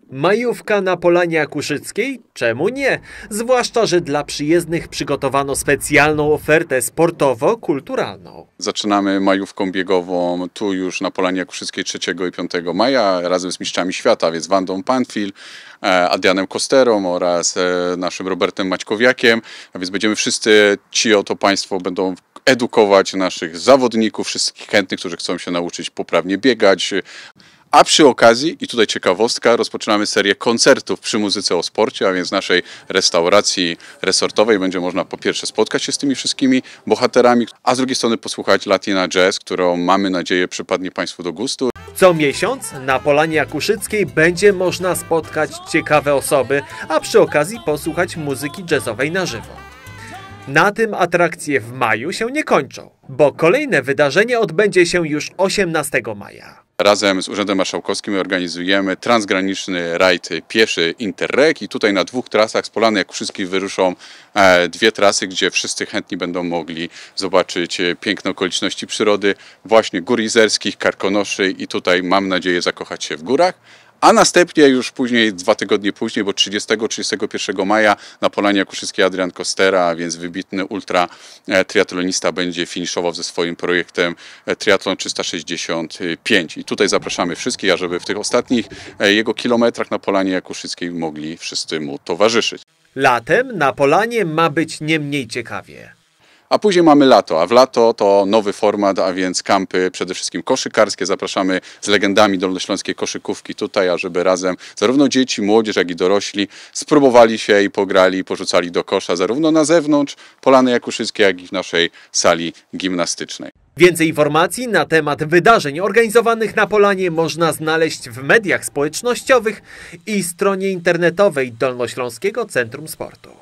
Majówka na Polanie Akuszyckiej? Czemu nie? Zwłaszcza, że dla przyjezdnych przygotowano specjalną ofertę sportowo-kulturalną. Zaczynamy majówką biegową tu już na Polanie Akuszyckiej 3 i 5 maja razem z mistrzami świata, więc Wandą Panfil, Adrianem Kosterą oraz naszym Robertem Maćkowiakiem. A więc będziemy wszyscy, ci oto państwo będą edukować naszych zawodników, wszystkich chętnych, którzy chcą się nauczyć poprawnie biegać. A przy okazji, i tutaj ciekawostka, rozpoczynamy serię koncertów przy muzyce o sporcie, a więc w naszej restauracji resortowej będzie można po pierwsze spotkać się z tymi wszystkimi bohaterami, a z drugiej strony posłuchać Latina Jazz, którą mamy nadzieję przypadnie Państwu do gustu. Co miesiąc na Polanie Akuszyckiej będzie można spotkać ciekawe osoby, a przy okazji posłuchać muzyki jazzowej na żywo. Na tym atrakcje w maju się nie kończą, bo kolejne wydarzenie odbędzie się już 18 maja. Razem z Urzędem Marszałkowskim organizujemy transgraniczny rajd pieszy Interreg i tutaj na 2 trasach z Polany Akuszyckiej wyruszą 2 trasy, gdzie wszyscy chętni będą mogli zobaczyć piękne okoliczności przyrody, właśnie gór izerskich, Karkonoszy i tutaj mam nadzieję zakochać się w górach. A następnie już później, 2 tygodnie później, bo 30-31 maja na Polanie Akuszyckiej Adrian Kostera, a więc wybitny ultra triatlonista, będzie finiszował ze swoim projektem Triathlon 365. I tutaj zapraszamy wszystkich, ażeby w tych ostatnich jego kilometrach na Polanie Akuszyckiej mogli wszyscy mu towarzyszyć. Latem na Polanie ma być nie mniej ciekawie. A później mamy lato, a w lato to nowy format, a więc kampy przede wszystkim koszykarskie. Zapraszamy z legendami dolnośląskiej koszykówki tutaj, ażeby razem zarówno dzieci, młodzież, jak i dorośli spróbowali się i pograli, porzucali do kosza zarówno na zewnątrz Polany Akuszyckiej, jak i w naszej sali gimnastycznej. Więcej informacji na temat wydarzeń organizowanych na Polanie można znaleźć w mediach społecznościowych i stronie internetowej Dolnośląskiego Centrum Sportu.